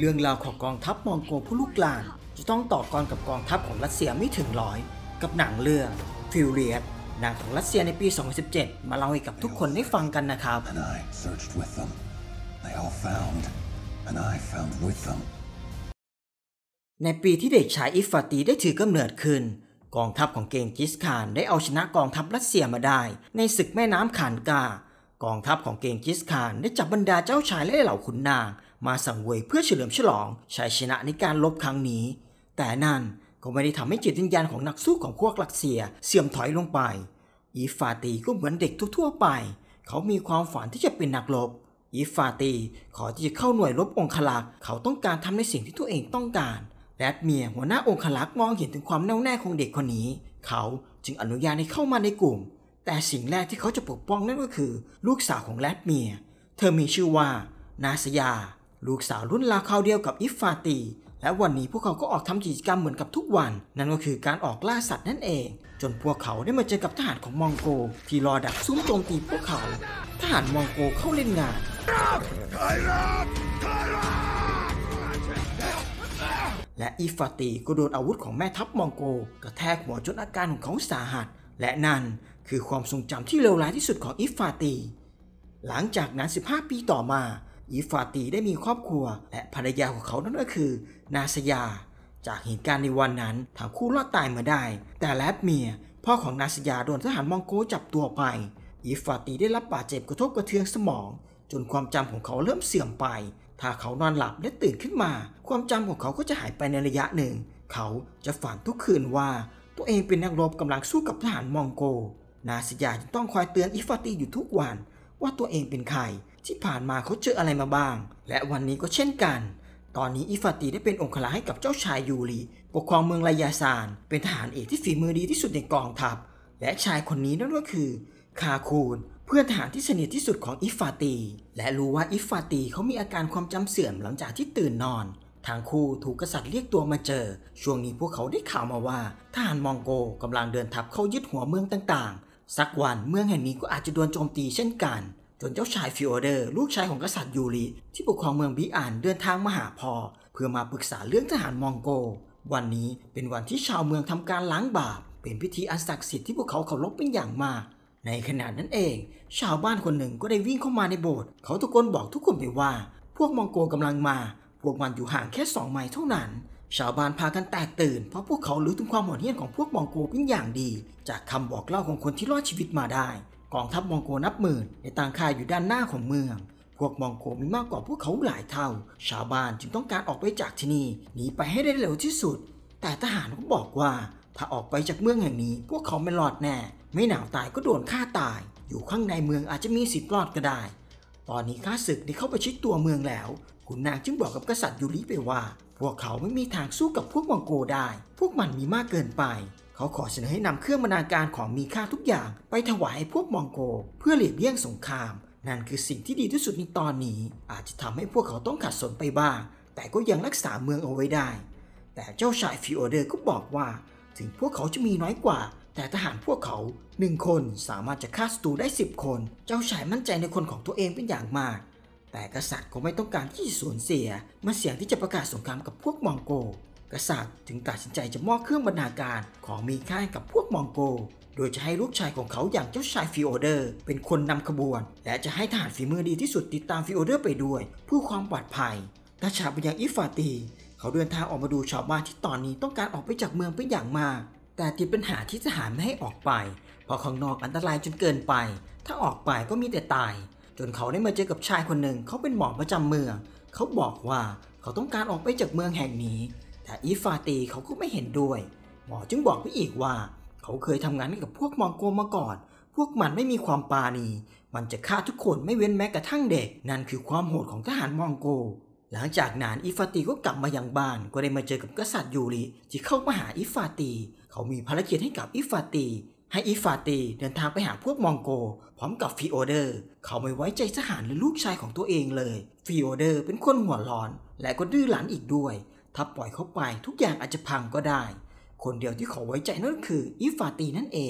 เรื่องราวของกองทัพมองโกผู้ลุกลานจะต้องต่อกรกับกองทัพของรัสเซียไม่ถึง100กับหนังเรื่องฟิวเรียสหนังของรัสเซียในปี 2017 มาเล่าให้กับทุกคนได้ฟังกันนะครับในปีที่เด็กชายอิฟฟาตีได้ถือกำเนิดขึ้นกองทัพของเกงจิสข่านได้เอาชนะกองทัพรัสเซียมาได้ในศึกแม่น้ำข่านกากองทัพของเกงจิสข่านได้จับบรรดาเจ้าชายและเหล่าขุนนางมาสังเวยเพื่อเฉลิมฉลองชัยชนะในการรบครั้งนี้แต่นั่นก็ไม่ได้ทำให้จิตวิญญาณของนักสู้ของพวกรัสเซียเสื่อมถอยลงไปอิฟฟาตีก็เหมือนเด็กทั่วไปเขามีความฝันที่จะเป็นนักรบอิฟฟาตีขอที่จะเข้าหน่วยรบองครักษ์เขาต้องการทำในสิ่งที่ตัวเองต้องการแรดเมียหัวหน้าองครักษ์มองเห็นถึงความแน่วแน่ของเด็กคนนี้เขาจึงอนุญาตให้เข้ามาในกลุ่มแต่สิ่งแรกที่เขาจะปกป้องนั่นก็คือลูกสาวของแรดเมียเธอมีชื่อว่านาสยาลูกสาวรุ่นราวคราวเดียวกับอิฟฟาตีและวันนี้พวกเขาก็ออกทำกิจกรรมเหมือนกับทุกวันนั่นก็คือการออกล่าสัตว์นั่นเองจนพวกเขาได้มาเจอกับทหารของมองโกที่รอดักซุ่มโจมตีพวกเขาทหารมองโกเข้าเล่นงานและอิฟฟาตีก็โดนอาวุธของแม่ทัพมองโกกระแทกหัวจนอาการของเขาสาหัสและนั่นคือความทรงจำที่เลวร้ายที่สุดของอิฟฟาตีหลังจากนั้น15 ปีต่อมาอิฟฟาตีได้มีครอบครัวและภรรยาของเขานั่นก็คือนาสยาจากเหตุการณ์ในวันนั้นทั้งคู่รอดตายมาได้แต่แลบเมียพ่อของนาสยาโดนทหารมองโกจับตัวไปอิฟฟาตีได้รับบาดเจ็บกระทบกระเทือนสมองจนความจำของเขาเริ่มเสื่อมไปถ้าเขานอนหลับและตื่นขึ้นมาความจำของเขาก็จะหายไปในระยะหนึ่งเขาจะฝันทุกคืนว่าตัวเองเป็นนักรบกำลังสู้กับทหารมองโกนาสยาจึงต้องคอยเตือนอิฟฟาตีอยู่ทุกวันว่าตัวเองเป็นใครที่ผ่านมาเขาเจออะไรมาบ้างและวันนี้ก็เช่นกันตอนนี้อิฟาตีได้เป็นองครักษ์ให้กับเจ้าชายยูริปกครองเมืองไลยาซานเป็นทหารเอกที่ฝีมือดีที่สุดในกองทัพและชายคนนี้นั่นก็คือคาคูนเพื่อนทหารที่สนิทที่สุดของอิฟาตีและรู้ว่าอิฟาตีเขามีอาการความจำเสื่อมหลังจากที่ตื่นนอนทั้งคู่ถูกกษัตริย์เรียกตัวมาเจอช่วงนี้พวกเขาได้ข่าวมาว่าทหารมองโกกำลังเดินทัพเข้ายึดหัวเมืองต่างๆสักวันเมืองแห่งนี้ก็อาจจะโดนโจมตีเช่นกันจนเจ้าชายฟิโอเดอร์ลูกชายของกษัตริย์ยูริที่ปกครองเมืองบิอานเดินทางมาหาพ่อเพื่อมาปรึกษาเรื่องทหารมองโกวันนี้เป็นวันที่ชาวเมืองทำการล้างบาปเป็นพิธีอันศักดิ์สิทธิ์ที่พวกเขาเคารพเป็นอย่างมากในขณะนั้นเองชาวบ้านคนหนึ่งก็ได้วิ่งเข้ามาในโบสถ์เขาตะโกนบอกทุกคนไปว่าพวกมองโกกำลังมาพวกมันอยู่ห่างแค่2 ไมล์เท่านั้นชาวบ้านพากันแตกตื่นเพราะพวกเขารู้ถึงความโหดเหี้ยมของพวกมองโกเป็นอย่างดีจากคำบอกเล่าของคนที่รอดชีวิตมาได้กองทัพมองโกนับหมื่นในต่างค่ายอยู่ด้านหน้าของเมืองพวกมองโกมีมากกว่าพวกเขาหลายเท่าชาวบ้านจึงต้องการออกไปจากที่นี่หนีไปให้ได้เร็วที่สุดแต่ทหารก็บอกว่าถ้าออกไปจากเมืองแห่งนี้พวกเขาไม่รอดแน่ไม่หนาวตายก็โดนฆ่าตายอยู่ข้างในเมืองอาจจะมีสิทธิ์รอดก็ได้ตอนนี้ข้าศึกได้เข้าไปชิดตัวเมืองแล้วขุนนางจึงบอกกับกษัตริย์ยูริไปว่าพวกเขาไม่มีทางสู้กับพวกมองโกได้พวกมันมีมากเกินไปเขาขอเสนอให้นำเครื่องบรรณาการของมีค่าทุกอย่างไปถวายให้พวกมองโกเพื่อหลีกเลี่ยงสงครามนั่นคือสิ่งที่ดีที่สุดในตอนนี้อาจจะทำให้พวกเขาต้องขัดสนไปบ้างแต่ก็ยังรักษาเมืองเอาไว้ได้แต่เจ้าชายฟิโอเดอร์ก็บอกว่าถึงพวกเขาจะมีน้อยกว่าแต่ทหารพวกเขา1 คนสามารถจะฆ่าศัตรูได้10 คนเจ้าชายมั่นใจในคนของตัวเองเป็นอย่างมากแต่กษัตริย์ก็ไม่ต้องการที่จะสูญเสียมาเสี่ยงที่จะประกาศสงครามกับพวกมองโกกษัตริย์จึงตัดสินใจจะมอบเครื่องบรรณาการของมีค่าให้กับพวกมองโกโดยจะให้ลูกชายของเขาอย่างเจ้าชายฟิโอเดอร์เป็นคนนำขบวนและจะให้ทหารฝีมือดีที่สุดติดตามฟิโอเดอร์ไปด้วยเพื่อความปลอดภัยราชาไปยังอิฟาตีเขาเดินทางออกมาดูชาวบ้านที่ตอนนี้ต้องการออกไปจากเมืองเป็นอย่างมากแต่ติดปัญหาที่ทหารไม่ให้ออกไปเพราะข้างนอกอันตรายจนเกินไปถ้าออกไปก็มีแต่ตายจนเขาได้มาเจอกับชายคนหนึ่งเขาเป็นหมอประจำเมืองเขาบอกว่าเขาต้องการออกไปจากเมืองแห่งนี้แต่อิฟาตีเขาก็ไม่เห็นด้วยหมอจึงบอกไปอีกว่าเขาเคยทำงานกับพวกมองโกมาก่อนพวกมันไม่มีความปราณีมันจะฆ่าทุกคนไม่เว้นแม้กระทั่งเด็กนั่นคือความโหดของทหารมองโกหลังจากนั้นอิฟาตีก็กลับมายังบ้านก็ได้มาเจอกับกษัตริย์ยูริที่เข้ามาหาอิฟาตีเขามีภารกิจให้กับอิฟาตีให้อิฟาตีเดินทางไปหาพวกมองโกพร้อมกับฟิโอเดอร์เขาไม่ไว้ใจทหารหรือลูกชายของตัวเองเลยฟิโอเดอร์เป็นคนหัวร้อนและก็ดื้อรั้นอีกด้วยถ้าปล่อยเขาไปทุกอย่างอาจจะพังก็ได้คนเดียวที่เขาไว้ใจนั่นคืออิฟาตีนั่นเอง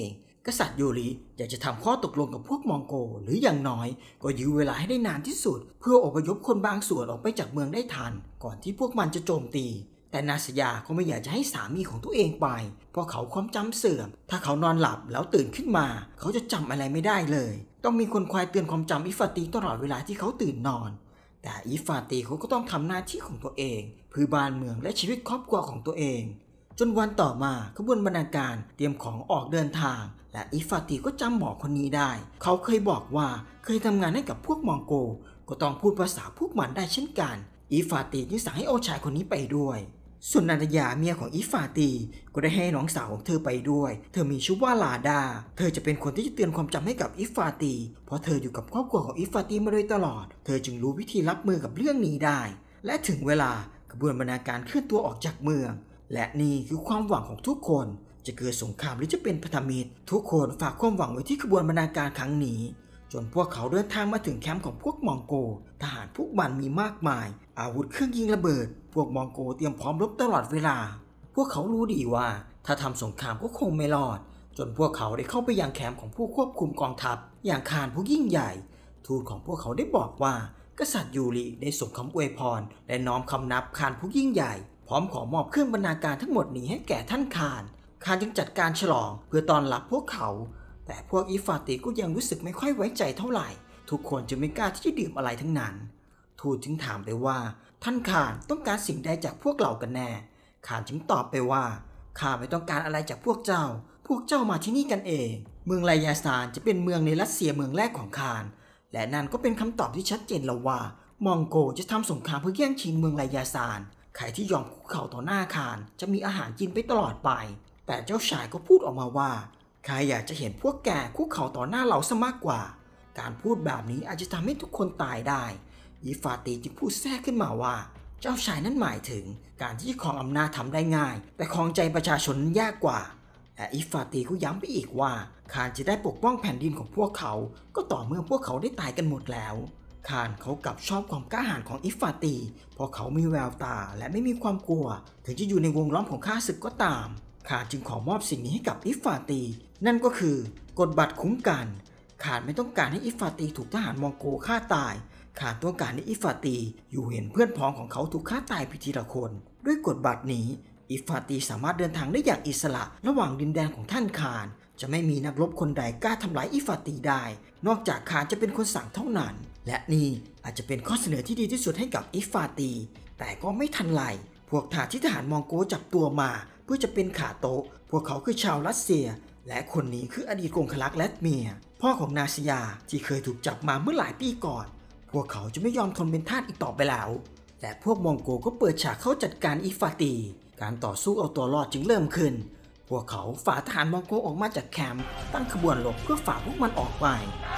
กษัตริย์ยูริอยากจะทำข้อตกลงกับพวกมองโกหรืออย่างน้อยก็ยื้อเวลาให้ได้นานที่สุดเพื่ออพยพคนบางส่วนออกไปจากเมืองได้ทันก่อนที่พวกมันจะโจมตีแต่นาสยาก็ไม่อยากจะให้สามีของตัวเองไปเพราะเขาความจำเสื่อมถ้าเขานอนหลับแล้วตื่นขึ้นมาเขาจะจำอะไรไม่ได้เลยต้องมีคนคอยเตือนความจำอิฟาตีตลอดเวลาที่เขาตื่นนอนแต่อิฟาตีเขาก็ต้องทำหน้าที่ของตัวเองเพื่อบ้านเมืองและชีวิตครอบครัวของตัวเองจนวันต่อมาขบวนบรรณาการเตรียมของออกเดินทางและอิฟาตีก็จำหมอคนนี้ได้เขาเคยบอกว่าเคยทำงานให้กับพวกมองโกก็ต้องพูดภาษาพวกมันได้เช่นกันอิฟาตีจึงสั่งให้เอาชายคนนี้ไปด้วยส่วนนันทยาเมียของอิฟาตีก็ได้ให้น้องสาวของเธอไปด้วยเธอมีชื่อว่าลาดาเธอจะเป็นคนที่จะเตือนความจำให้กับอิฟาตีเพราะเธออยู่กับครอบครัวของอิฟาตีมาโดยตลอดเธอจึงรู้วิธีรับมือกับเรื่องนี้ได้และถึงเวลาขบวนบรรณาการเคลื่อนตัวออกจากเมืองและนี่คือความหวังของทุกคนจะเกิดสงครามหรือจะเป็นพันธมิตรทุกคนฝากความหวังไว้ที่ขบวนบรรณาการครั้งนี้จนพวกเขาเดินทางมาถึงแคมป์ของพวกมองโกทหารพวกมันมีมากมายอาวุธเครื่องยิงระเบิดพวกมองโกเตรียมพร้อมรบตลอดเวลาพวกเขารู้ดีว่าถ้าทำสงครามก็คงไม่รอดจนพวกเขาได้เข้าไปยังแคมป์ของผู้ควบคุมกองทัพอย่างคานผู้ยิ่งใหญ่ทูตของพวกเขาได้บอกว่ากษัตริย์ยูริได้ส่งคำอวยพรและน้อมคำนับคานผู้ยิ่งใหญ่พร้อมขอมอบเครื่องบรรณาการทั้งหมดนี้ให้แก่ท่านคานจึงจัดการฉลองเพื่อต้อนรับพวกเขาแต่พวกอิฟาติก็ยังรู้สึกไม่ค่อยไว้ใจเท่าไหร่ทุกคนจึงไม่กล้าที่จะดื่มอะไรทั้งนั้นทูตจึงถามไปว่าท่านข่านต้องการสิ่งใดจากพวกเรากันแน่ข่านจึงตอบไปว่าข้าไม่ต้องการอะไรจากพวกเจ้ามาที่นี่กันเองเมืองไลยาซานจะเป็นเมืองในรัสเซียเมืองแรกของข่านและนั่นก็เป็นคำตอบที่ชัดเจนแล้วว่ามองโกจะทำสงครามเพื่อแย่งชิงเมืองไลยาซานใครที่ยอมคุกเข่าต่อหน้าข่านจะมีอาหารกินไปตลอดไปแต่เจ้าชายก็พูดออกมาว่าข้าอยากจะเห็นพวกแกคุกเข่าต่อหน้าเราซะมากกว่าการพูดแบบนี้อาจจะทำให้ทุกคนตายได้อิฟาตีจึงพูดแทรกขึ้นมาว่าเจ้าชายนั้นหมายถึงการที่จะครองอำนาจทำได้ง่ายแต่ครองใจประชาชนยากกว่าและอิฟาตีก็ย้ำไปอีกว่าข่านจะได้ปกป้องแผ่นดินของพวกเขาก็ต่อเมื่อพวกเขาได้ตายกันหมดแล้วข่านเขากลับชอบความกล้าหาญของอิฟาตีเพราะเขามีแววตาและไม่มีความกลัวถึงจะอยู่ในวงล้อมของข้าศึกก็ตามข่านจึงขอมอบสิ่งนี้ให้กับอิฟาตีนั่นก็คือกฎบัตรคุ้มกันข่านไม่ต้องการให้อิฟาตีถูกทหารมองโกฆ่าตายข่านต้องการให้อิฟาตีอยู่เห็นเพื่อนพ้องของเขาถูกฆ่าตายไปทีละคนด้วยกฎบัตรนี้อิฟาตีสามารถเดินทางได้อย่างอิสระระหว่างดินแดนของท่านข่านจะไม่มีนักรบคนใดกล้าทำร้ายอิฟาตีได้นอกจากข่านจะเป็นคนสั่งเท่านั้นและนี่อาจจะเป็นข้อเสนอที่ดีที่สุดให้กับอิฟาตีแต่ก็ไม่ทันไรพวกทหารที่ทหารมองโกจับตัวมาเพื่อจะเป็นขาโต๊ะพวกเขาคือชาวรัสเซียและคนนี้คืออดีตกงคลักษ์แลดเมียพ่อของนาสยาที่เคยถูกจับมาเมื่อหลายปีก่อนพวกเขาจะไม่ยอมทนเป็นทาสอีกต่อไปแล้วและพวกมองโกก็เปิดฉากเข้าจัดการอิฟาตีการต่อสู้เอาตัวรอดจึงเริ่มขึ้นพวกเขาฝ่าทหารมองโกออกมาจากแคมป์ตั้งขบวนรบเพื่อฝ่าพวกมันออกไป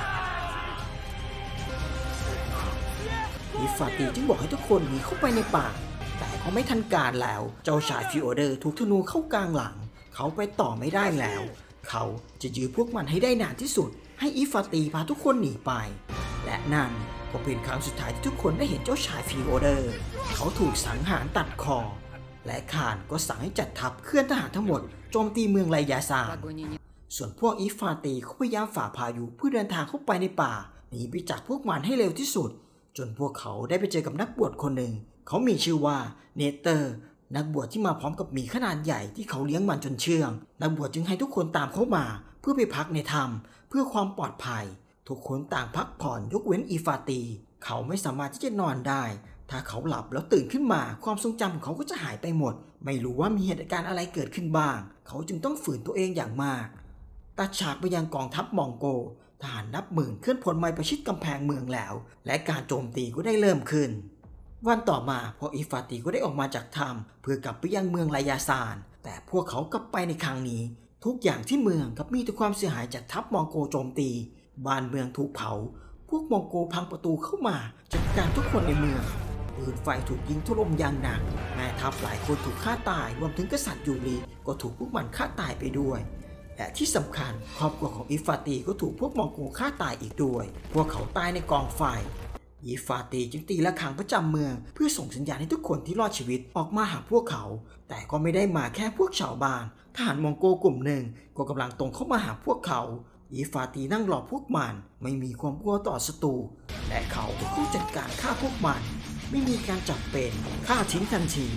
อิฟาตีจึงบอกให้ทุกคนหนีเข้าไปในป่าแต่เขาไม่ทันการแล้วเจ้าชายฟิโอเดอร์ถูกธนูเข้ากลางหลังเขาไปต่อไม่ได้แล้วเขาจะยื้อพวกมันให้ได้นานที่สุดให้อิฟาตีพาทุกคนหนีไปและนั่นก็เป็นครั้งสุดท้ายที่ทุกคนได้เห็นเจ้าชายฟิโอเดอร์เขาถูกสังหารตัดคอและข่านก็สั่งให้จัดทัพเคลื่อนทหารทั้งหมดโจมตีเมืองไลยาซานส่วนพวกอิฟาตีเขาพยายามฝ่าพายุเพื่อเดินทางเข้าไปในป่าหนีไปจากพวกมันให้เร็วที่สุดจนพวกเขาได้ไปเจอกับนักบวชคนหนึ่งเขามีชื่อว่าเนเตอร์นักบวชที่มาพร้อมกับหมีขนาดใหญ่ที่เขาเลี้ยงมันจนเชื่องนักบวชจึงให้ทุกคนตามเขามาเพื่อไปพักในถ้ำเพื่อความปลอดภัยทุกคนต่างพักผ่อนยกเว้นอิฟาตีเขาไม่สามารถที่จะนอนได้ถ้าเขาหลับแล้วตื่นขึ้นมาความทรงจำของเขาก็จะหายไปหมดไม่รู้ว่ามีเหตุการณ์อะไรเกิดขึ้นบ้างเขาจึงต้องฝืนตัวเองอย่างมากตัดฉากไปยังกองทัพมองโกทหารนับหมื่นเคลื่อนพลมาประชิดกำแพงเมืองแล้วและการโจมตีก็ได้เริ่มขึ้นวันต่อมาพออิฟาตีก็ได้ออกมาจากถ้ำเพื่อกลับไปยังเมืองไลยาซานแต่พวกเขากลับไปในครั้งนี้ทุกอย่างที่เมืองกับมีแต่ความเสียหายจากทัพมองโกโจมตีบ้านเมืองถูกเผาพวกมองโกพังประตูเข้ามาจัดการทุกคนในเมืองปืนไฟถูกยิงถล่มอย่างหนักแม่ทัพหลายคนถูกฆ่าตายรวมถึงกษัตริย์ยูริก็ถูกพวกมันฆ่าตายไปด้วยและที่สำคัญครอบครัวของอิฟาตีก็ถูกพวกมองโกฆ่าตายอีกด้วยพวกเขาตายในกองไฟอีฟาตีจึงตีระฆังประจำเมืองเพื่อส่งสัญญาณให้ทุกคนที่รอดชีวิตออกมาหาพวกเขาแต่ก็ไม่ได้มาแค่พวกชาวบ้านทหารมองโกกลุ่มหนึ่งก็กำลังตรงเข้ามาหาพวกเขาอีฟาตีนั่งรอพวกมันไม่มีความกลัวต่อศัตรูและเขาเป็นผู้จัดการฆ่าพวกมันไม่มีการจับเป็นฆ่าทิ้งทันที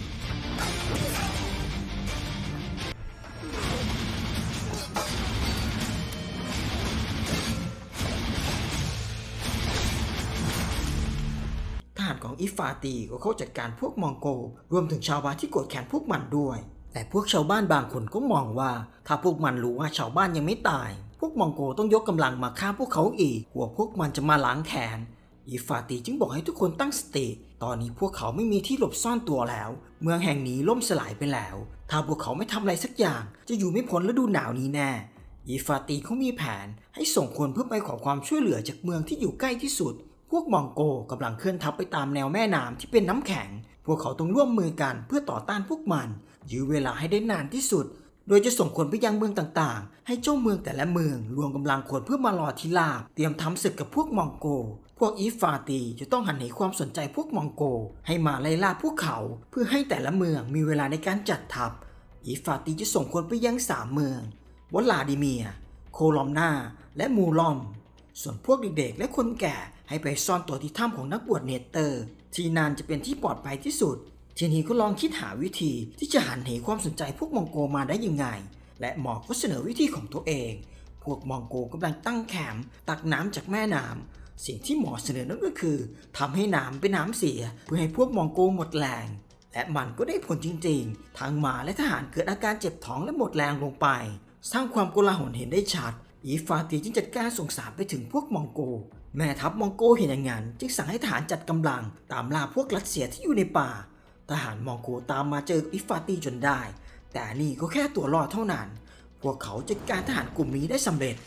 ทหารของอิฟาตีก็เข้าจัดการพวกมองโกรวมถึงชาวบ้านที่โกรธแค้นพวกมันด้วยแต่พวกชาวบ้านบางคนก็มองว่าถ้าพวกมันรู้ว่าชาวบ้านยังไม่ตายพวกมองโกต้องยกกำลังมาฆ่าพวกเขาอีกกลัวพวกมันจะมาล้างแค้นอิฟาตีจึงบอกให้ทุกคนตั้งสติตอนนี้พวกเขาไม่มีที่หลบซ่อนตัวแล้วเมืองแห่งนี้ล่มสลายไปแล้วถ้าพวกเขาไม่ทำอะไรสักอย่างจะอยู่ไม่พ้นฤดูหนาวนี้แน่อิฟาตีเขามีแผนให้ส่งคนเพื่อไปขอความช่วยเหลือจากเมืองที่อยู่ใกล้ที่สุดพวกมองโกกำลังเคลื่อนทัพไปตามแนวแม่น้ำที่เป็นน้ำแข็งพวกเขาต้องร่วมมือกันเพื่อต่อต้านพวกมันยื้อเวลาให้ได้นานที่สุดโดยจะส่งคนไปยังเมืองต่างๆให้เจ้าเมืองแต่ละเมืองรวมกำลังคนเพื่อมารอที่ลาบเตรียมทำศึกกับพวกมองโกพวกอีฟาตีจะต้องหันเหความสนใจพวกมองโกให้มาไล่ล่าพวกเขาเพื่อให้แต่ละเมืองมีเวลาในการจัดทัพอีฟาตีจะส่งคนไปยัง3เมืองวลาดิเมียโคลอมนาและมูลอมส่วนพวกเด็กๆและคนแก่ให้ไปซ่อนตัวที่ถ้ำของนักบวชเนเตอร์ที่นั่นจะเป็นที่ปลอดภัยที่สุดทีนี้ก็ลองคิดหาวิธีที่จะหันเหความสนใจพวกมองโกมาได้ยังไงและหมอก็เสนอวิธีของตัวเองพวกมองโกกำลังตั้งแคมป์ตักน้ำจากแม่น้ำสิ่งที่หมอเสนอนั่นก็คือทำให้น้ำเป็นน้ำเสียเพื่อให้พวกมองโกหมดแรงและมันก็ได้ผลจริงๆทั้งหมาและทหารเกิดอาการเจ็บท้องและหมดแรงลงไปสร้างความโกลาหลเห็นได้ชัดอีฟาตีจึงจัดการส่งสารไปถึงพวกมองโกแม่ทัพมองโกเห็นอย่างนั้นจึงสั่งให้ทหารจัดกำลังตามล่าพวกรัสเซียที่อยู่ในป่าทหารมองโกตามมาเจออิฟาตีจนได้แต่นี่ก็แค่ตัวรอดเท่านั้นพวกเขาจัดการทหารกลุ่มนี้ได้สำเร็จ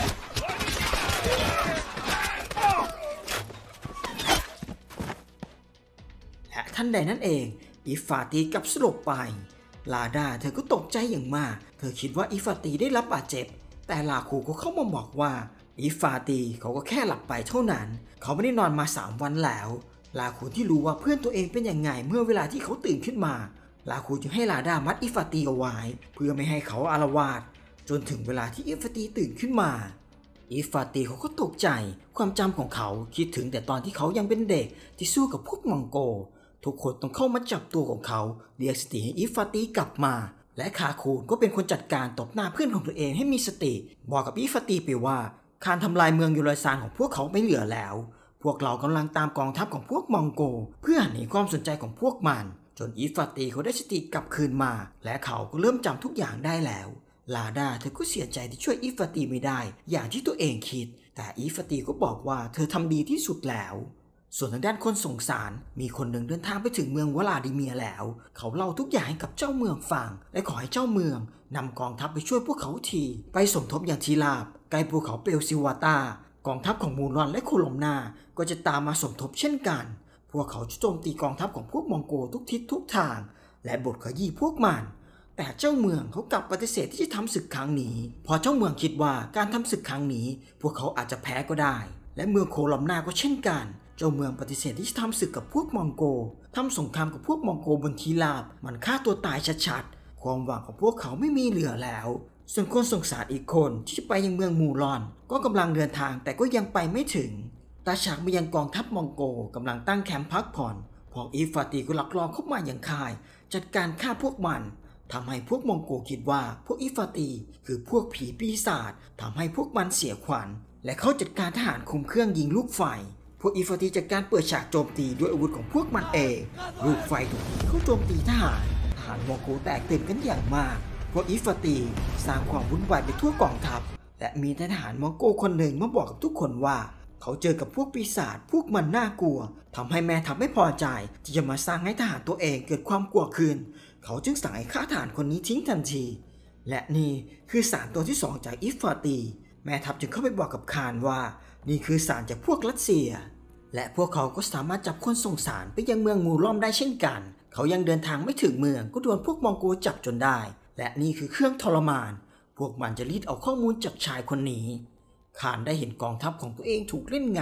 และทันใดนั้นเองอิฟาตีกลับสลบไปลาดาเธอก็ตกใจอย่างมากเธอคิดว่าอิฟาตีได้รับบาดเจ็บแต่ลาคูก็เข้ามาบอกว่าอิฟาตีเขาก็แค่หลับไปเท่านั้นเขาไม่ได้นอนมา3 วันแล้วลาคูที่รู้ว่าเพื่อนตัวเองเป็นยังไงเมื่อเวลาที่เขาตื่นขึ้นมาลาคูจึงให้ลาดามัดอิฟาตีเอาไว้เพื่อไม่ให้เขาอาละวาดจนถึงเวลาที่อิฟาตีตื่นขึ้นมาอิฟาตีเขาก็ตกใจความจำของเขาคิดถึงแต่ตอนที่เขายังเป็นเด็กที่สู้กับพวกมองโกทุกคนต้องเข้ามาจับตัวของเขาเรียกสติให้อิฟาตีกลับมาและคาคูนก็เป็นคนจัดการตบหน้าเพื่อนของตัวเองให้มีสติบอกกับอิฟาตีไปว่าการทำลายเมืองยูไรซานของพวกเขาไม่เหลือแล้วพวกเรากำลังตามกองทัพของพวกมองโกเพื่อหันเหความสนใจของพวกมันจนอิฟาตีเขาได้สติกลับคืนมาและเขาก็เริ่มจำทุกอย่างได้แล้วลาดาเธอก็เสียใจที่ช่วยอิฟาตีไม่ได้อย่างที่ตัวเองคิดแต่อิฟาตีก็บอกว่าเธอทำดีที่สุดแล้วส่วนทางด้านคนส่งสารมีคนหนึ่งเดินทางไปถึงเมืองวลาดิเมียแล้วเขาเล่าทุกอย่างให้กับเจ้าเมืองฟังและขอให้เจ้าเมืองนำกองทัพไปช่วยพวกเขาทีไปสมทบอย่างทีลาบใกล้ภูเขาเปลซิวาตากองทัพของมูรอนและโคลอมนาก็จะตามมาสมทบเช่นกันพวกเขาจะโจมตีกองทัพของพวกมองโกทุกทิศทุกทางและบดขยี้พวกมันแต่เจ้าเมืองเขากลับปฏิเสธที่จะทำศึกครั้งนี้พอเจ้าเมืองคิดว่าการทำศึกครั้งนี้พวกเขาอาจจะแพ้ก็ได้และเมืองโคลอมนาก็เช่นกันเจ้าเมืองปฏิเสธที่จะทำศึกกับพวกมองโกทำสงครามกับพวกมองโกบนทีลาบมันฆ่าตัวตายชัดๆความหวังของพวกเขาไม่มีเหลือแล้วส่วนคนส่งสารอีกคนที่จะไปยังเมืองมูรอนก็กำลังเดินทางแต่ก็ยังไปไม่ถึงตาฉากมายังกองทัพมองโกกำลังตั้งแคมป์พักผ่อนพออีฟาตีก็ลักลอบเข้ามาอย่างค่ายจัดการฆ่าพวกมันทำให้พวกมองโกคิดว่าพวกอีฟาตีคือพวกผีปีศาจทำให้พวกมันเสียขวัญและเขาจัดการทหารคุมเครื่องยิงลูกไฟพวกอีฟาตีจัดการเปิดฉากโจมตีด้วยอาวุธของพวกมันเองลูกไฟถูกเข้าโจมตีทหารมองโกแตกตื่นกันอย่างมากพวกอีฟาตีสร้างความวุ่นวายไปทั่วกองทัพและมีทหารมองโกคนหนึ่งมาบอกกับทุกคนว่าเขาเจอกับพวกปีศาจพวกมันน่ากลัวทำให้แม่ทัพไม่พอใจที่จะมาสร้างให้ทหารตัวเองเกิดความกลัวขึ้นเขาจึงสั่งให้ฆ่าทหารคนนี้ทิ้งทันทีและนี่คือสารตัวที่2จากอิฟาตีแม่ทัพจึงเข้าไปบอกกับคานว่านี่คือสารจากพวกรัสเซียและพวกเขาก็สามารถจับคนส่งสารไปยังเมืองมูลอมได้เช่นกันเขายังเดินทางไม่ถึงเมืองก็โดนพวกมองโกจับจนได้และนี่คือเครื่องทรมานพวกมันจะรีดเอาข้อมูลจากชายคนนี้คานได้เห็นกองทัพของตัวเองถูกเล่นงาน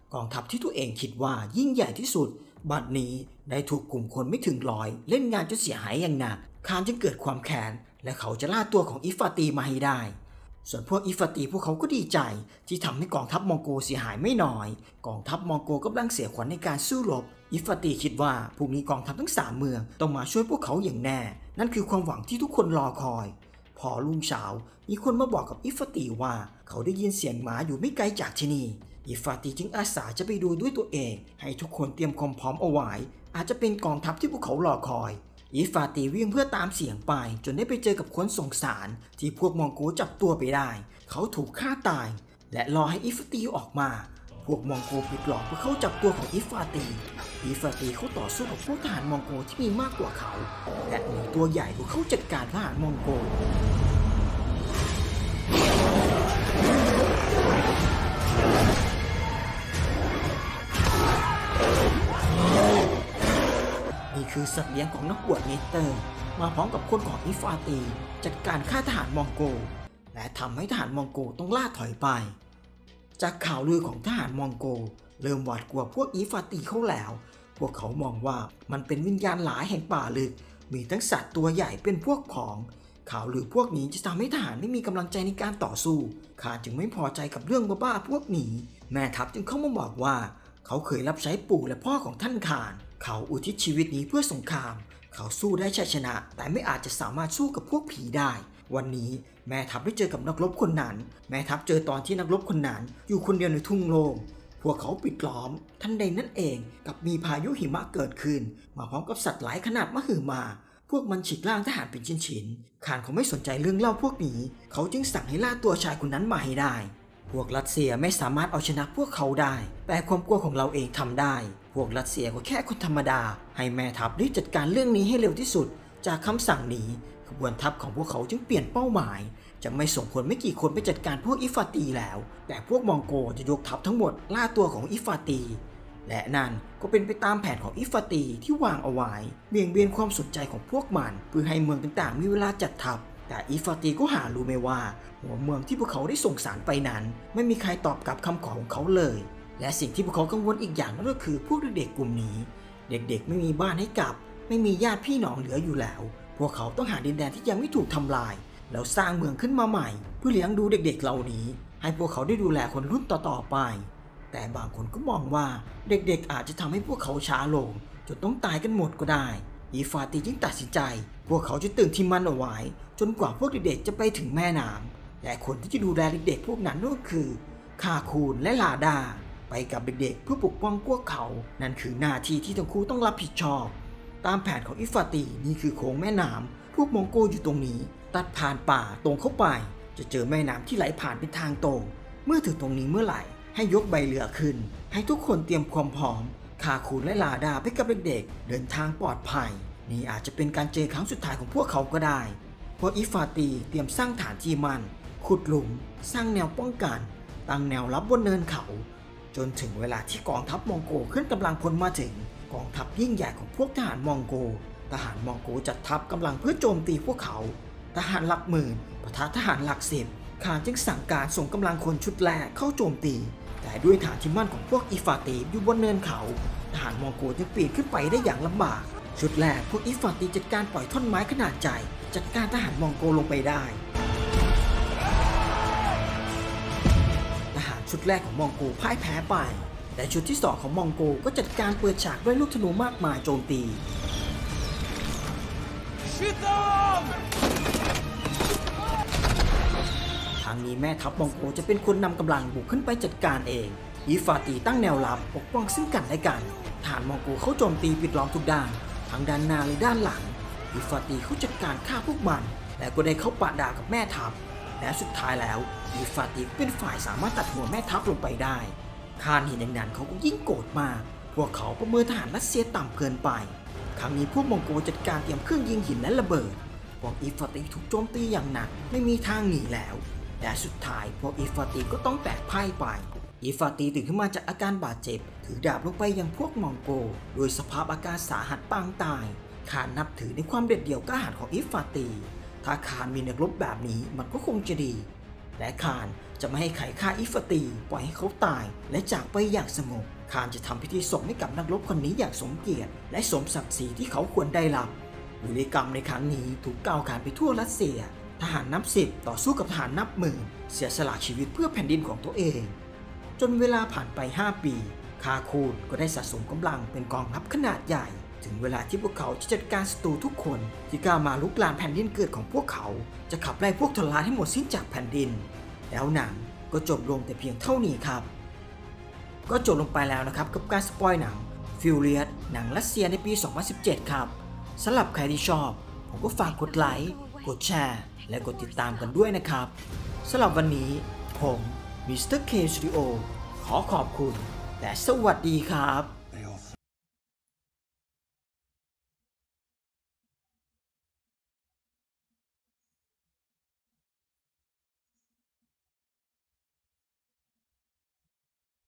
กองทัพที่ตัวเองคิดว่ายิ่งใหญ่ที่สุดบัดนี้ได้ถูกกลุ่มคนไม่ถึง100เล่นงานจนเสียหายอย่างหนักคานจึงเกิดความแค้นและเขาจะล่าตัวของอิฟาตีมาให้ได้ส่วนพวกอิฟาตีพวกเขาก็ดีใจที่ทำให้กองทัพมองโกเสียหายไม่น้อยกองทัพมองโกกำลังเสียขวัญในการสู้รบอิฟาตีคิดว่าพรุ่งนี้กองทัพทั้ง3เมืองต้องมาช่วยพวกเขาอย่างแน่นั่นคือความหวังที่ทุกคนรอคอยพอรุ่งเช้ามีคนมาบอกกับอิฟาตีว่าเขาได้ยินเสียงหมาอยู่ไม่ไกลจากที่นี่อิฟาตีจึงอาสาจะไปดูด้วยตัวเองให้ทุกคนเตรียมความพร้อมเอาไว้อาจจะเป็นกองทัพที่พวกเขารอคอยอิฟาตีวิ่งเพื่อตามเสียงไปจนได้ไปเจอกับคนส่งสารที่พวกมองโกจับตัวไปได้เขาถูกฆ่าตายและรอให้อิฟาตีออกมาพวกมองโกปิดหลอกเพื่อเข้าจับตัวของอิฟาตีเขาต่อสู้กับพวกทหารมองโกที่มีมากกว่าเขาและหนีตัวใหญ่กว่าเขาจัดการทหารมองโกนี่คือสัตว์เลี้ยงของนักบวชเนเตอร์มาพร้อมกับคนของอิฟาตีจัดการฆ่าทหารมองโกและทำให้ทหารมองโกต้องล่าถอยไปจากข่าวลือของทหารมองโกเริ่มหวาดกลัวพวกอิฟาตีเขาแล้วพวกเขามองว่ามันเป็นวิญญาณหลายแห่งป่าลึกมีทั้งสัตว์ตัวใหญ่เป็นพวกผองข่าวลือพวกนี้จะทำให้ทหารไม่มีกำลังใจในการต่อสู้ข้าจึงไม่พอใจกับเรื่องบ้าๆพวกนี้แม่ทัพจึงเข้ามาบอกว่าเขาเคยรับใช้ปู่และพ่อของท่านข่านเขาอุทิศชีวิตนี้เพื่อสงครามเขาสู้ได้ชัยชนะแต่ไม่อาจจะสามารถสู้กับพวกผีได้วันนี้แม่ทัพได้เจอกับนักรบคนนั้นแม่ทัพเจอตอนที่นักรบคนนั้นอยู่คนเดียวในทุ่งโล่งพวกเขาปิดล้อมทันใดนั้นเองกับมีพายุหิมะเกิดขึ้นมาพร้อมกับสัตว์หลายขนาดมหึมาพวกมันฉีกล่างทหารเป็นชิ้นๆข่านเขาไม่สนใจเรื่องเล่าพวกนี้เขาจึงสั่งให้ล่าตัวชายคนนั้นมาให้ได้พวกรัสเซียไม่สามารถเอาชนะพวกเขาได้แต่ความกลัวของเราเองทำได้พวกรัสเซียก็แค่คนธรรมดาให้แม่ทัพรีบจัดการเรื่องนี้ให้เร็วที่สุดจากคำสั่งนี้ขบวนทัพของพวกเขาจึงเปลี่ยนเป้าหมายจะไม่ส่งคนไม่กี่คนไปจัดการพวกอิฟาตีแล้วแต่พวกมองโกจะยกทัพทั้งหมดล่าตัวของอิฟาตีและนั่นก็เป็นไปตามแผนของอิฟาตีที่วางเอาไว้เบี่ยงเบนความสนใจของพวกมันเพื่อให้เมืองต่างๆมีเวลาจัดทัพแต่อิฟาตีก็หารู้ไม่ว่าหัวเมืองที่พวกเขาได้ส่งสารไปนั้นไม่มีใครตอบกลับคำขอของเขาเลยและสิ่งที่พวกเขากังวลอีกอย่างนั่นก็คือพวกเด็กๆกลุ่มนี้เด็กๆไม่มีบ้านให้กลับไม่มีญาติพี่น้องเหลืออยู่แล้วพวกเขาต้องหาดินแดนที่ยังไม่ถูกทำลายแล้วสร้างเมืองขึ้นมาใหม่เพื่อเลี้ยงดูเด็กๆเหล่านี้ให้พวกเขาได้ดูแลคนรุ่นต่อๆไปแต่บางคนก็มองว่าเด็กๆอาจจะทำให้พวกเขาช้าลงจนต้องตายกันหมดก็ได้อิฟาตีจึงตัดสินใจพวกเขาจะตื่นที่มั่นเอาไว้จนกว่าพวกเด็กๆจะไปถึงแม่น้ำและคนที่จะดูแลเด็กๆพวกนั้นก็คือคาคูนและลาดาไปกับเด็กๆเพื่อปกป้องพวกเขานั่นคือหน้าที่ที่ทั้งคู่ต้องรับผิดชอบตามแผนของอิฟาตีนี่คือโค้งแม่น้ำพวกมองโกอยู่ตรงนี้ตัดผ่านป่าตรงเข้าไปจะเจอแม่น้ำที่ไหลผ่านเป็นทางตรงเมื่อถึงตรงนี้เมื่อไหร่ให้ยกใบเรือขึ้นให้ทุกคนเตรียมความพร้อมคาคูนและลาดาไปกับเด็กๆเดินทางปลอดภัยนี่อาจจะเป็นการเจอครั้งสุดท้ายของพวกเขาก็ได้พวกอิฟาตีเตรียมสร้างฐานที่มั่นขุดหลุมสร้างแนวป้องกันตั้งแนวรับบนเนินเขาจนถึงเวลาที่กองทัพมองโกขึ้นกำลังพลมาถึงกองทัพยิ่งใหญ่ของพวกทหารมองโกจัดทัพกำลังเพื่อโจมตีพวกเขาทหารหลักหมื่นปะทะทหารหลักสิบข่านจึงสั่งการส่งกำลังคนชุดแรกเข้าโจมตีแต่ด้วยฐานที่มั่นของพวกอิฟาตีอยู่บนเนินเขาทหารมองโกจึงปีนขึ้นไปได้อย่างลำบากชุดแรกพวกอิฟาตีจัดการปล่อยท่อนไม้ขนาดใหญ่จัดการทหารมองโกลงไปได้ทหารชุดแรกของมองโกพ่ายแพ้ไปแต่ชุดที่2ของมองโกก็จัดการเปิดฉากด้วยลูกธนูมากมายโจมตีทางนี้แม่ทัพมองโกจะเป็นคนนำกำลังบุกขึ้นไปจัดการเองอิฟาตีตั้งแนวรับปกป้องซึ่งกันและกันทหารมองโกเขาโจมตีปิดล้อมทุกด้านทั้งด้านหน้าและด้านหลังอิฟาตีเขาจัดการฆ่าพวกมันและก็ได้เข้าปะดากับแม่ทัพและสุดท้ายแล้วอิฟาตีเป็นฝ่ายสามารถตัดหัวแม่ทัพลงไปได้ข่านเห็นอย่างนั้นเขาก็ยิ่งโกรธมากพวกเขาประเมินทหารรัสเซียต่ำเกินไปครั้งนี้พวกมองโกจัดการเตรียมเครื่องยิงหินและระเบิดพวกอิฟาตีถูกโจมตีอย่างหนักไม่มีทางหนีแล้วและสุดท้ายพวกอิฟาตีก็ต้องแตกพ่ายไปอิฟาตีตื่นขึ้นมาจากอาการบาดเจ็บถือดาบลงไปยังพวกมองโกโดยสภาพอาการสาหัสปางตายข่านนับถือในความเด็ดเดี่ยวกล้าหาญของอิฟาตีถ้าข่านมีนักรบแบบนี้มันก็คงจะดีและคานจะไม่ให้ใครฆ่าอิฟตีปล่อยให้เขาตายและจากไปอย่างสงบคานจะทำพิธีศพให้กับนักรบคนนี้อย่างสมเกียรติและสมศักดิ์ศรีที่เขาควรได้รับวิริกรรมในครั้งนี้ถูกกล่าวขานไปทั่วรัสเซียทหารนับสิบต่อสู้กับทหารนับหมื่นเสียสละชีวิตเพื่อแผ่นดินของตัวเองจนเวลาผ่านไป5 ปีคาคูนก็ได้สะสมกำลังเป็นกองทัพขนาดใหญ่ถึงเวลาที่พวกเขาจะจัดการศัตรูทุกคนที่กล้ามาลุกลานแผ่นดินเกิดของพวกเขาจะขับไล่พวกทรราให้หมดสิ้นจากแผ่นดินแล้วหนังก็จบลงแต่เพียงเท่านี้ครับก็จบลงไปแล้วนะครับกับการสปอยหนัง Furious หนังรัสเซียในปี 2017 ครับสำหรับใครที่ชอบผมก็ฝากกดไลค์กดแชร์และกดติดตามกันด้วยนะครับสำหรับวันนี้ผมมิสเตอร์เคสตูดิโอขอขอบคุณและสวัสดีครับ